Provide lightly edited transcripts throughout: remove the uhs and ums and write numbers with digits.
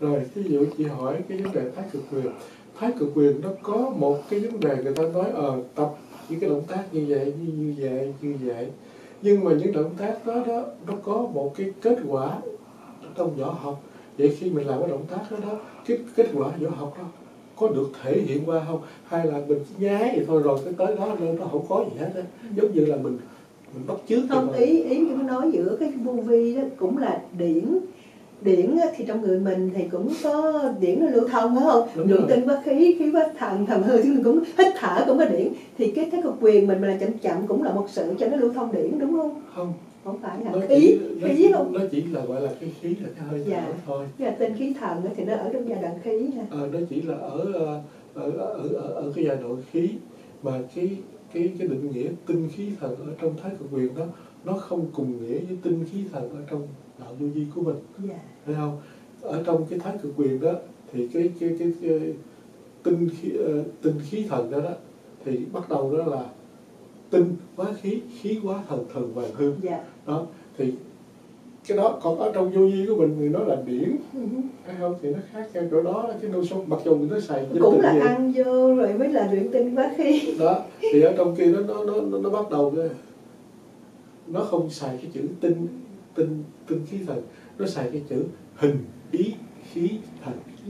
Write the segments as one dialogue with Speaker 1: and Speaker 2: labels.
Speaker 1: Rồi ví dụ chị hỏi cái vấn đề thái cực quyền. Thái cực quyền nó có một cái vấn đề người ta nói tập những cái động tác như vậy, như vậy. Nhưng mà những động tác đó nó có một cái kết quả trong võ học. Vậy khi mình làm cái động tác đó cái kết quả võ học đó có được thể hiện qua không? Hay là mình chỉ nhái vậy thôi rồi cái tới đó nó không có gì hết á. Giống như là mình bắt chước.
Speaker 2: Không, ý tôi nói giữa cái vô vi đó cũng là điển thì trong người mình thì cũng có điển nó lưu thông, phải không? Lượng tinh quá khí, khí quá thần, thần hư, chúng mình cũng hít thở cũng có điển. Thì cái thái cực quyền mình là chậm cũng là một sự cho nó lưu thông điển, đúng không? Không phải là khí không?
Speaker 1: Nó chỉ là gọi là cái khí là cái hơi thở thôi.
Speaker 2: Cái là tinh khí thần thì nó ở trong giai đoạn khí ha.
Speaker 1: Nó chỉ là ở cái giai đoạn khí, mà cái định nghĩa tinh khí thần ở trong thái cực quyền đó nó không cùng nghĩa với tinh khí thần ở trong đạo vô vi của mình. Thấy không? Ở trong cái thái cực quyền đó thì cái tinh khí thần đó thì bắt đầu đó là tinh hóa khí, khí hóa thần, thần và hư. Đó thì cái đó, còn ở trong vô vi của mình thì nó là điển, thấy không? Thì nó khác theo chỗ đó, cái nô số mặc dù mình nó xài
Speaker 2: cũng là ăn vô rồi mới là luyện tinh hóa khí.
Speaker 1: Đó thì ở trong kia nó bắt đầu nó không xài cái chữ tinh khí thần, nó xài cái chữ hình ý khí thần.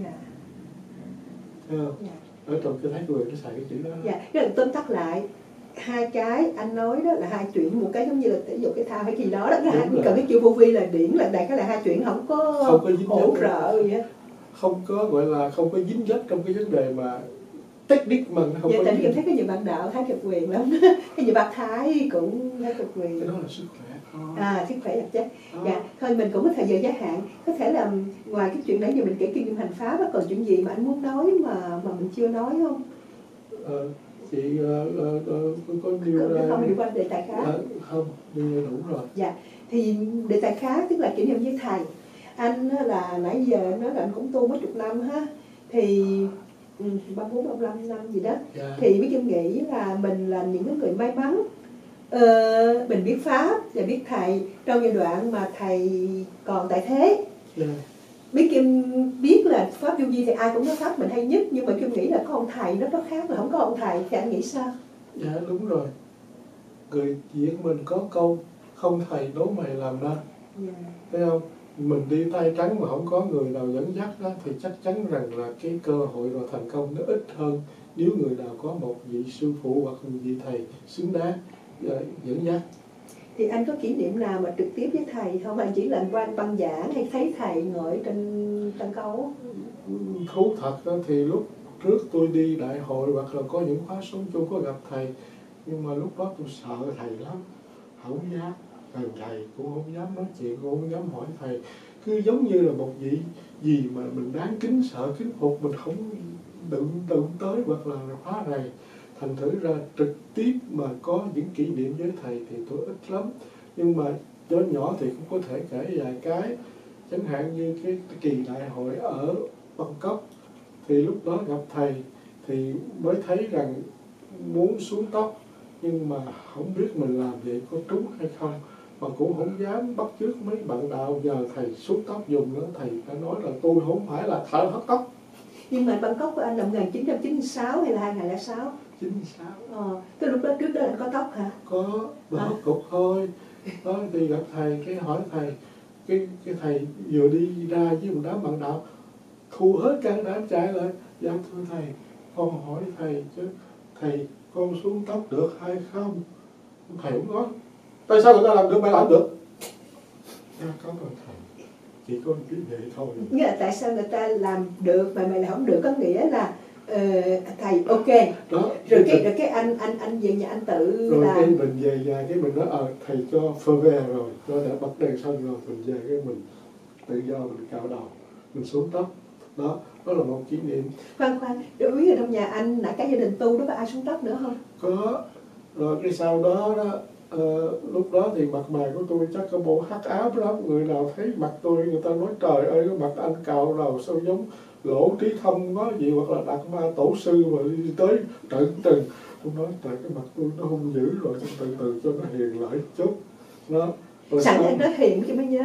Speaker 1: Thấy không? Ở trong cái thái cực nó xài cái chữ đó.
Speaker 2: Cái tóm tắt lại hai cái anh nói đó là hai chuyện, một cái giống như là ví dụ cái thao hay gì đó cần cái chữ vô vi là điển, là đại cái là hai chuyện không có hỗ trợ gì hết,
Speaker 1: không có gọi là không có dính dấp trong cái vấn đề mà technique mà không
Speaker 2: vậy
Speaker 1: có.
Speaker 2: Tại em thấy cái nhiều bạn đạo thái cực quyền lắm, cái nhiều bác thái cũng thái cực quyền.
Speaker 1: Cái đó là sức khỏe.
Speaker 2: Sức khỏe vật chất. Thôi mình cũng có thời gian giới hạn, có thể là ngoài cái chuyện nãy giờ mình kể kinh nghiệm hành pháp, còn chuyện gì mà anh muốn nói mà mình chưa nói không?
Speaker 1: Chị có điều
Speaker 2: không đi qua đề tài khác.
Speaker 1: Không, đi đủ rồi.
Speaker 2: Thì đề tài khác tức là kỷ niệm với thầy. Anh là nãy giờ nói là anh cũng tu mấy chục năm ha, thì 34-35 năm gì đó. Thì biết em nghĩ là mình là những người may mắn, mình biết pháp và biết thầy trong giai đoạn mà thầy còn tại thế. Biết Kim biết là pháp vô vi thì ai cũng nói pháp mình hay nhất, nhưng mà Kim nghĩ là có ông thầy nó khác là không có ông thầy, thì anh nghĩ sao?
Speaker 1: Dạ đúng rồi, người Việt mình có câu không thầy đố mày làm ra. Thấy không? Mình đi tay trắng mà không có người nào dẫn dắt đó, thì chắc chắn rằng là cái cơ hội và thành công nó ít hơn nếu người nào có một vị sư phụ hoặc một vị thầy xứng đáng dẫn dắt.
Speaker 2: Thì anh có kỷ niệm nào mà trực tiếp với thầy không? Anh chỉ là quan băng giảng hay thấy thầy ngồi trên sân khấu?
Speaker 1: Thú thật đó, thì lúc trước tôi đi đại hội hoặc là có những khóa sống chung có gặp thầy, nhưng mà lúc đó tôi sợ thầy lắm, không dám gần thầy, cũng không dám nói chuyện, cũng không dám hỏi thầy. Cứ giống như là một vị gì mà mình đáng kính sợ kính phục, mình không đụng tới hoặc là phá rầy. Thành thử ra trực tiếp mà có những kỷ niệm với thầy thì tôi ít lắm. Nhưng mà nhỏ nhỏ thì cũng có thể kể vài cái. Chẳng hạn như cái kỳ đại hội ở Bangkok, thì lúc đó gặp thầy thì mới thấy rằng muốn xuống tóc, nhưng mà không biết mình làm vậy có trúng hay không, mà cũng không dám bắt chước mấy bạn đạo nhờ thầy xuống tóc dùng nữa. Thầy đã nói là tôi không phải là thợ hớt tóc.
Speaker 2: Nhưng mà Bangkok của anh là 1996 hay là 2006?
Speaker 1: 96.
Speaker 2: Cái lúc đó trước đó anh có tóc hả?
Speaker 1: Có, hớt cục thôi. Đó thì gặp thầy, cái hỏi thầy, cái thầy vừa đi ra với một đám bạn đạo, thu hết cả đám chạy lại. Dạ thưa thầy, con hỏi thầy chứ, thầy con xuống tóc được hay không? Thầy cũng nói, tại sao người ta làm được mày làm được? Cảm ơn thầy, chỉ có cái vậy thôi.
Speaker 2: Nghĩa là tại sao người ta làm được mà mày lại không được, có nghĩa là thầy ok đó, rồi cái anh về nhà anh tự
Speaker 1: rồi
Speaker 2: làm.
Speaker 1: Cái mình về nhà cái mình nói thầy cho phơ ve rồi, cho đã bật đèn xanh rồi, mình về cái mình tự do mình cạo đầu, mình xuống tóc. Đó là một kỷ niệm.
Speaker 2: Khoan đối với trong nhà anh là cái gia đình tu đó có ai xuống tóc nữa không?
Speaker 1: Có. Rồi cái sau đó lúc đó thì mặt mày của tôi chắc có bộ hắc ám lắm, người nào thấy mặt tôi người ta nói trời ơi cái mặt anh cạo đầu sao giống Lỗ Trí Thông có gì, hoặc là Đạt Ma Tổ Sư mà đi tới trận trừng. Tôi nói tại cái mặt tôi nó hung dữ rồi, từ từ cho nó hiền lại chút. Đó.
Speaker 2: Sẵn anh nói hiền chứ mới nhớ,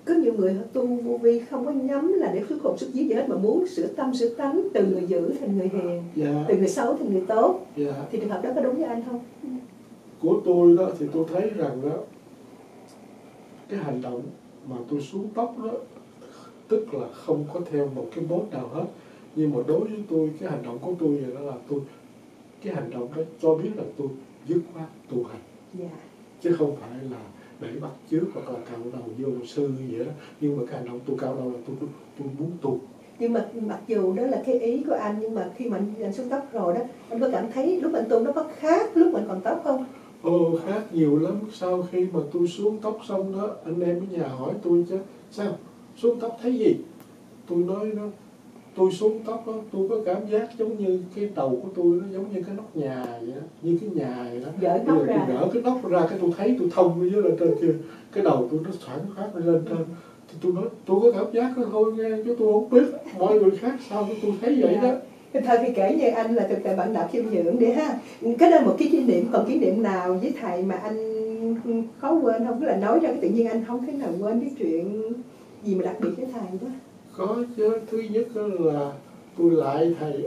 Speaker 2: có nhiều người tu vô vi không có nhắm là để xuất hồn xuất vía gì hết, mà muốn sửa tâm sửa tánh từ người dữ thành người hiền, từ người xấu thành người tốt. Thì trường hợp đó có đúng với anh không?
Speaker 1: Của tôi đó thì tôi thấy rằng đó, cái hành động mà tôi xuống tóc đó tức là không có theo một cái mốt nào hết, nhưng mà đối với tôi cái hành động của tôi vậy đó là cái hành động đó cho biết là tôi dứt khoát tu hành, chứ không phải là để bắt chước hoặc là cạo đầu vô sư gì đó. Nhưng mà cái hành động tôi cạo đầu là tôi muốn tu.
Speaker 2: Nhưng mà mặc dù đó là cái ý của anh, nhưng mà khi mà anh xuống tóc rồi đó, anh có cảm thấy lúc anh tu nó có khác lúc mình còn tóc không?
Speaker 1: Khác nhiều lắm. Sau khi mà tôi xuống tóc xong đó, anh em ở nhà hỏi tôi chứ sao xuống tóc thấy gì, tôi nói đó, tôi xuống tóc đó, tôi có cảm giác giống như cái đầu của tôi nó giống như cái nóc nhà vậy đó, như cái nhà vậy đó.
Speaker 2: Gỡ nóc ra,
Speaker 1: tôi gỡ cái nóc ra, cái tôi thấy tôi thông ở dưới lên trên kia, cái đầu tôi nó thoáng phát lên trên. Thì tôi nói tôi có cảm giác đó thôi nghe, chứ tôi không biết mọi người khác sao tôi thấy vậy đó.
Speaker 2: Thôi thì kể như anh là thực tại bạn đạo khiêm nhượng đi ha. Cái đó là một cái kỷ niệm, còn kỷ niệm nào với thầy mà anh khó quên không? Cứ là nói ra cái tự nhiên anh không thể nào quên cái chuyện gì mà đặc biệt với thầy đó.
Speaker 1: Có chứ. Thứ nhất là tôi lại thầy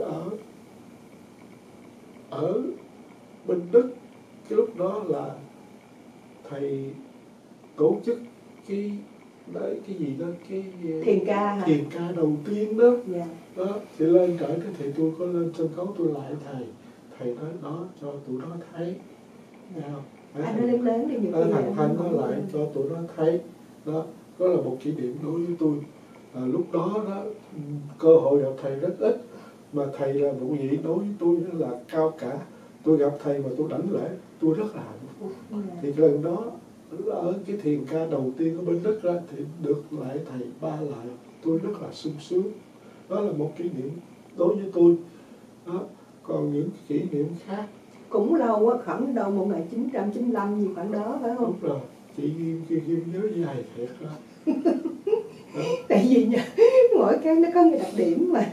Speaker 1: ở bên Đức. Cái lúc đó là thầy tổ chức cái gì đó, cái
Speaker 2: thiền ca hả?
Speaker 1: Thiền ca đầu tiên đó. Đó thì lên trển cái thì tôi có lên sân khấu tôi lại thầy nói đó cho tụi nó thấy, nghe không?
Speaker 2: Anh nói lớn đi, nhiều khi
Speaker 1: thằng Thanh nó lại cho tụi nó thấy đó. Đó là một kỷ niệm đối với tôi. Lúc đó cơ hội gặp thầy rất ít, mà thầy là một vị đối với tôi là cao cả. Tôi gặp thầy mà tôi đảnh lễ tôi rất là hạnh phúc. Thì lần đó ở cái thiền ca đầu tiên của bên Đức ra thì được lại thầy ba lại, tôi rất là sung sướng. Đó là một kỷ niệm đối với tôi đó. Còn những kỷ niệm khác
Speaker 2: cũng lâu á, khoảng đâu 1995 gì khoảng đó phải không?
Speaker 1: Đúng rồi, chị Kim nhớ với thầy thiệt đó.
Speaker 2: Tại vì mỗi cái nó có cái đặc điểm mà.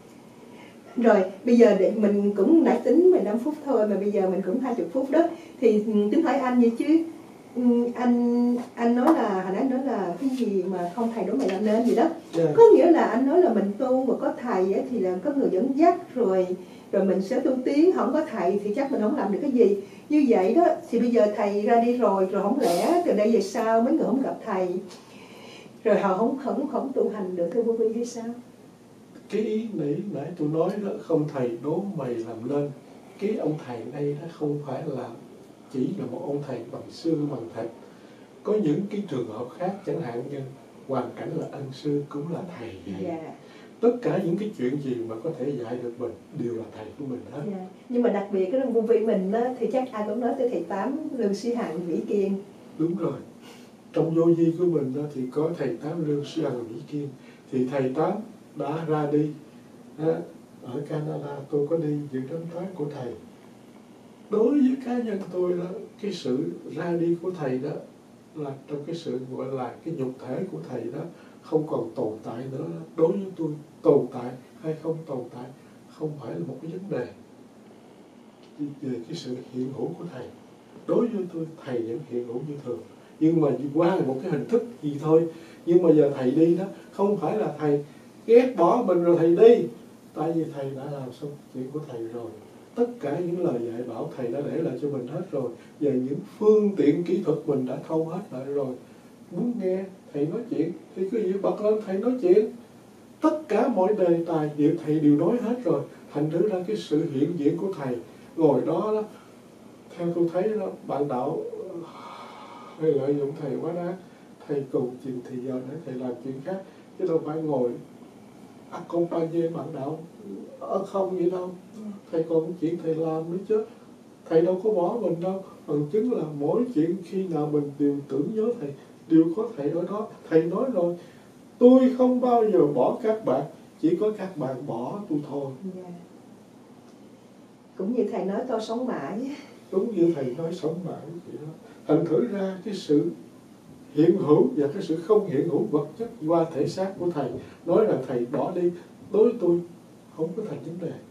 Speaker 2: Rồi bây giờ để mình cũng nãy tính 15 phút thôi, mà bây giờ mình cũng 20 phút đó, thì tính hỏi anh vậy chứ. Anh nói là hồi nãy nói là cái gì mà không thầy đố mày làm nên gì đó. Có nghĩa là anh nói là mình tu mà có thầy ấy, thì là có người dẫn dắt rồi mình sẽ tu tiến. Không có thầy thì chắc mình không làm được cái gì. Như vậy đó thì bây giờ thầy ra đi rồi không lẽ từ đây về sau mấy người không gặp thầy rồi họ không tu hành được theo vô vi hay sao?
Speaker 1: Cái ý nãy tôi nói đó, không thầy đố mày làm lên. Cái ông thầy đây nó không phải là chỉ là một ông thầy bằng xương bằng thịt. Có những cái trường hợp khác, chẳng hạn như hoàn cảnh là ân sư cũng là thầy dạy. Tất cả những cái chuyện gì mà có thể dạy được mình đều là thầy của mình hết.
Speaker 2: Nhưng mà đặc biệt cái vô vi mình đó, thì chắc ai cũng nói tới thầy Tám, Lương Sĩ Hằng, Vĩ Kiên.
Speaker 1: Đúng rồi. Trong vô vi của mình đó, thì có thầy Tám, Lương Sĩ Hằng, Vĩ Kiên. Thì thầy Tám đã ra đi ở Canada, tôi có đi dự đám tán của thầy. Đối với cá nhân tôi đó, cái sự ra đi của thầy đó là trong cái sự gọi là cái nhục thể của thầy đó không còn tồn tại nữa. Đối với tôi, tồn tại hay không tồn tại không phải là một cái vấn đề về cái sự hiện hữu của thầy. Đối với tôi, thầy vẫn hiện hữu như thường, nhưng mà qua một cái hình thức gì thôi. Nhưng mà giờ thầy đi đó, không phải là thầy ghét bỏ mình rồi thầy đi, tại vì thầy đã làm xong chuyện của thầy rồi. Tất cả những lời dạy bảo thầy đã để lại cho mình hết rồi. Về những phương tiện kỹ thuật mình đã thâu hết lại rồi. Muốn nghe thầy nói chuyện thì cứ việc bật lên thầy nói chuyện. Tất cả mọi đề tài thầy đều nói hết rồi. Thành thử ra cái sự hiện diện của thầy ngồi đó, theo tôi thấy đó, bạn đạo hay lợi dụng thầy quá đáng. Thầy cầu trình thì giờ để thầy làm chuyện khác, chứ đâu phải ngồi accompagner bạn đạo ở không vậy đâu. Thầy còn chuyện thầy làm nữa chứ. Thầy đâu có bỏ mình đâu. Bằng chứng là mỗi chuyện khi nào mình đều tưởng nhớ thầy, đều có thầy ở đó. Thầy nói rồi, tôi không bao giờ bỏ các bạn, chỉ có các bạn bỏ tôi thôi.
Speaker 2: Cũng như thầy nói tôi sống mãi.
Speaker 1: Đúng như thầy nói sống mãi vậy đó. Thành thử ra cái sự hiện hữu và cái sự không hiện hữu vật chất qua thể xác của thầy, nói là thầy bỏ đi, đối với tôi không có thành vấn đề.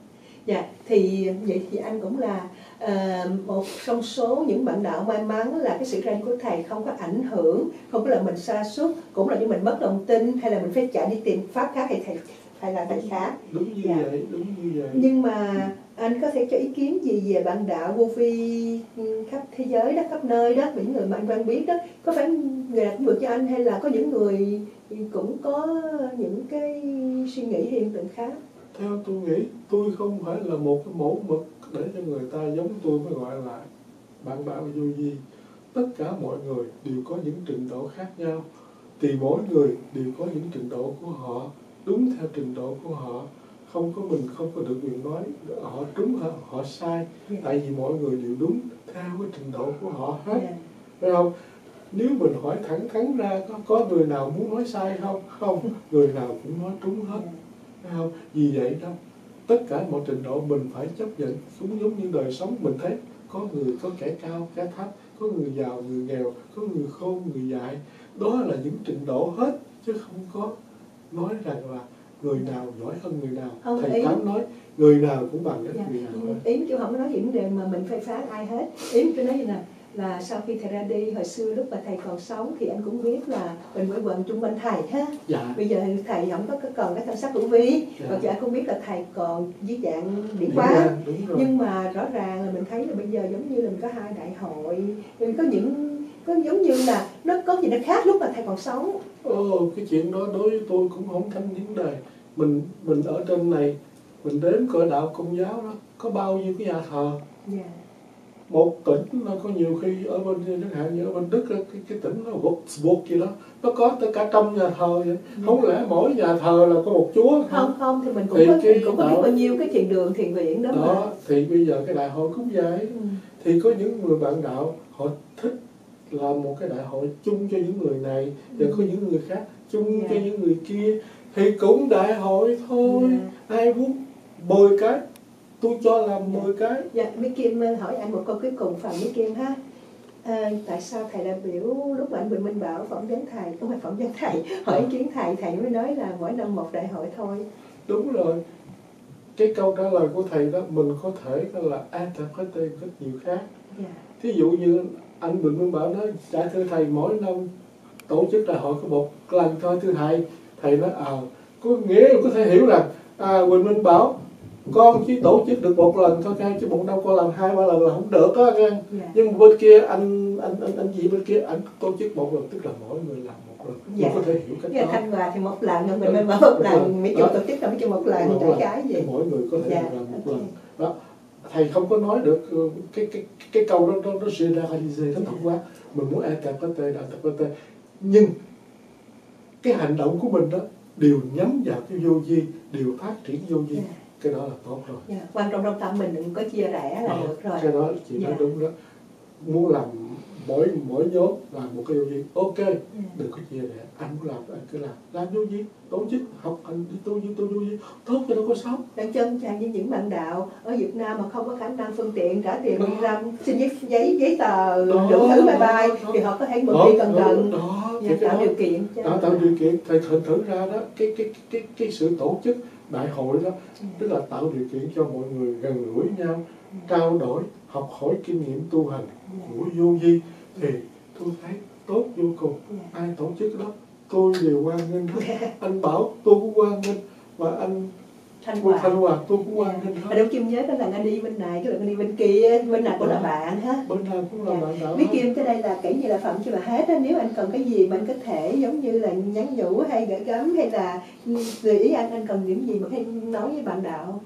Speaker 2: Dạ, thì vậy thì anh cũng là một trong số những bạn đạo may mắn là cái sự ra đi của thầy không có ảnh hưởng, không có làm mình sa sút, cũng là cho mình mất lòng tin hay là mình phải chạy đi tìm pháp khác hay là thầy khác.
Speaker 1: Đúng như vậy, đúng như vậy.
Speaker 2: Nhưng mà anh có thể cho ý kiến gì về bạn đạo vô vi khắp thế giới đó, khắp nơi đó, những người mà anh quen biết đó, có phải người nào cũng được cho anh hay là có những người cũng có những cái suy nghĩ hiện tượng khác?
Speaker 1: Theo tôi nghĩ, tôi không phải là một cái mẫu mực để cho người ta giống tôi mới gọi là bạn đạo vô vi. Tất cả mọi người đều có những trình độ khác nhau, thì mỗi người đều có những trình độ của họ, đúng theo trình độ của họ. Không có mình không có được quyền nói họ đúng họ sai, tại vì mọi người đều đúng theo cái trình độ của họ hết, phải không? Nếu mình hỏi thẳng thắn ra có người nào muốn nói sai không? Không, người nào cũng nói đúng hết, phải không? Vì vậy đó, tất cả mọi trình độ mình phải chấp nhận. Cũng giống như đời sống mình thấy có người có kẻ cao kẻ thấp, có người giàu người nghèo, có người khôn người dại, đó là những trình độ hết, chứ không có nói rằng là người nào giỏi hơn người nào.
Speaker 2: Không,
Speaker 1: Thầy Tám nói người nào cũng bằng hết người nào hết.
Speaker 2: Ý tôi không có nói vấn đề mà mình phê phán ai hết. Ý tôi nói như là sau khi thầy ra đi, hồi xưa lúc mà thầy còn sống thì anh cũng biết là mình phải quần chung quanh thầy ha.
Speaker 1: Dạ.
Speaker 2: Bây giờ thầy không có còn cái thân sắc hữu vi, và anh cũng biết là thầy còn dưới dạng điển quán. Nhưng mà rõ ràng là mình thấy là bây giờ giống như là mình có hai đại hội, mình có giống như là nó có gì nó khác lúc mà thầy còn sống.
Speaker 1: Cái chuyện đó đối với tôi cũng không thành vấn đề. Mình ở trên này, mình đến cõi đạo Công giáo đó, có bao nhiêu cái nhà thờ. Một tỉnh nó có nhiều khi ở bên chẳng hạn như ở bên Đức cái tỉnh nó Wolfsburg gì đó, nó có tất cả trăm nhà thờ vậy. Không lẽ mỗi nhà thờ là có một chúa
Speaker 2: không thì mình cũng có biết bao nhiêu cái thiền đường thiền viện đó mà.
Speaker 1: Thì bây giờ cái đại hội cũng vậy. Thì có những người bạn đạo họ thích làm một cái đại hội chung cho những người này, và có những người khác chung cho những người kia, thì cũng đại hội thôi. Ai muốn 10 cái tôi cho làm 10 cái.
Speaker 2: Dạ, Mỹ Kim hỏi anh một câu cuối cùng, Phạm Mỹ Kim ha. Tại sao thầy đại biểu lúc mà anh Bình Minh Bảo phỏng vấn thầy, không phải phỏng vấn thầy, hỏi ý kiến thầy mới nói là mỗi năm một đại hội thôi?
Speaker 1: Đúng rồi. Cái câu trả lời của thầy đó mình có thể là interpret rất nhiều khác. Thí dụ như anh Bình Minh Bảo nói, dạ thưa thầy, mỗi năm tổ chức đại hội có một lần thôi thưa thầy. Thầy nói có nghĩa là có thể hiểu rằng Bình Minh Bảo con chỉ tổ chức được một lần thôi nha, chứ một năm con làm 2-3 lần là không được á nha. Nhưng bên kia anh chị bên kia anh tổ chức một lần, tức là mỗi người làm một lần. Có thể hiểu cách đó.
Speaker 2: Thanh Hòa thì một lần, mình mới mở một lần, mấy chục tổ chức là mấy chục một lần, đại cái gì.
Speaker 1: Mỗi người có thể làm một lần. Đó. Thầy không có nói được cái câu đó nó generalize nó thật quá. Mình muốn interpret, nhưng cái hành động của mình đó đều nhắm vào cái vô vi, đều phát triển vô vi. Cái đó là tốt rồi.
Speaker 2: Quan trọng trong tâm mình đừng có chia rẽ là được rồi.
Speaker 1: Cái đó chị nói đúng đó. Muốn làm mỗi nhóm làm một cái vô vi, ok, đừng có chia rẽ. Anh muốn làm anh cứ làm vô vi, tổ chức học anh đi tu vô vi, tốt cho đâu có xấu.
Speaker 2: Đang chân chàng với những bạn đạo ở Việt Nam mà không có khả năng phương tiện trả tiền đi ra xin giấy tờ đủ thứ bye thì họ có thể mượn đi gần tạo điều kiện cho.
Speaker 1: Tạo điều kiện. Thầy thử ra đó, cái sự tổ chức đại hội đó, tức là tạo điều kiện cho mọi người gần gũi nhau, trao đổi, học hỏi kinh nghiệm tu hành của vô vi, thì tôi thấy tốt vô cùng. Ai tổ chức đó tôi đều hoan nghênh hết. Anh Bảo tôi cũng hoan nghênh, và anh Thanh Hòa tôi cũng hoan nghênh hết.
Speaker 2: Đâu Kim nhớ cái lần anh đi bên này, cái lần anh đi bên kia, bên nào cũng là bạn ha.
Speaker 1: Bên nào cũng là bạn đạo.
Speaker 2: Bí Kim tới đây là kể như là Phạm chưa là hết á. Nếu anh cần cái gì mình có thể giống như là nhắn nhủ hay gửi gắm hay là gợi ý anh cần những gì mà hay nói với bạn đạo?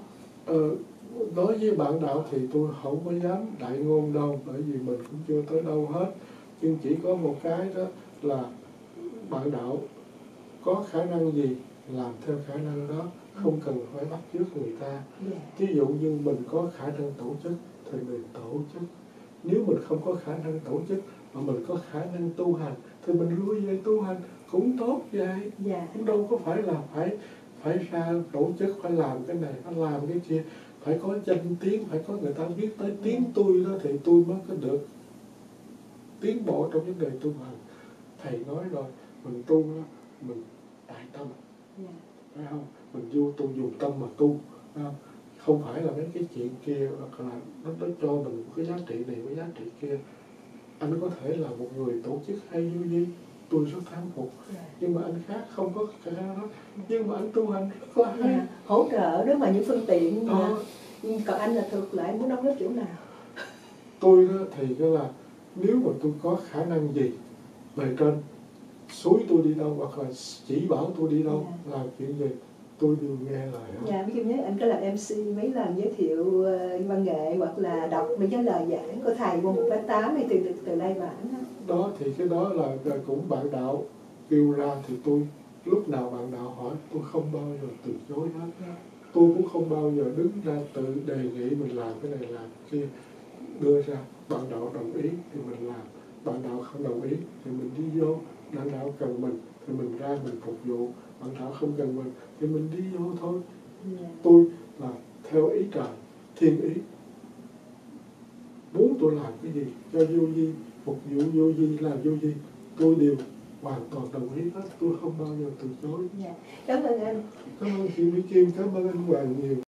Speaker 1: Đối với bạn đạo thì tôi không có dám đại ngôn đâu, bởi vì mình cũng chưa tới đâu hết. Nhưng chỉ có một cái đó là bạn đạo có khả năng gì làm theo khả năng đó, không cần phải bắt chước người ta. Ví dụ như mình có khả năng tổ chức thì mình tổ chức. Nếu mình không có khả năng tổ chức mà mình có khả năng tu hành thì mình lui về tu hành cũng tốt vậy. Cũng đâu có phải là phải ra tổ chức, phải làm cái này, phải làm cái kia, phải có danh tiếng, phải có người ta biết tới tiếng tôi đó thì tôi mới có được tiến bộ trong vấn đề tu hành. Thầy nói rồi, mình tu đó, mình đại tâm, phải không? Mình vô tu dùng tâm mà tu, không phải là mấy cái chuyện kia, hoặc là nó cho mình một cái giá trị này, cái giá trị kia. Anh có thể là một người tổ chức hay vô vi, tôi rất thán phục, nhưng mà anh khác không có cái đó, nhưng mà anh tu hành rất là hay.
Speaker 2: Hỗ trợ đó mà những phương tiện mà. Còn anh là thực lại muốn đóng góp chỗ nào?
Speaker 1: Tôi đó thì cái là nếu mà tôi có khả năng gì bề trên xúi tôi đi đâu, hoặc là chỉ bảo tôi đi đâu, làm chuyện gì, tôi đều nghe lời đó.
Speaker 2: Dạ, ví dụ như anh có làm MC mấy lần giới thiệu văn nghệ, hoặc là đọc mấy cái lời giảng của thầy qua 108 hay từ Lai Vãng
Speaker 1: đó. Thì cái đó là cũng bạn đạo kêu ra, thì tôi lúc nào bạn đạo hỏi tôi không bao giờ từ chối hết. Tôi cũng không bao giờ đứng ra tự đề nghị mình làm cái này làm cái kia, đưa ra bạn đạo đồng ý thì mình làm, bạn đạo không đồng ý thì mình đi vô. Bạn đạo cần mình thì mình ra mình phục vụ, bạn đạo không cần mình thì mình đi vô thôi. Tôi là theo ý trời, thiên ý, muốn tôi làm cái gì cho vô vi, phục vụ vô vi, làm vô vi, tôi đều hoàn toàn đồng ý hết, tôi không bao giờ từ chối.
Speaker 2: Cảm ơn anh.
Speaker 1: Cảm ơn chị Mỹ Kim, cảm ơn anh Hoàng nhiều.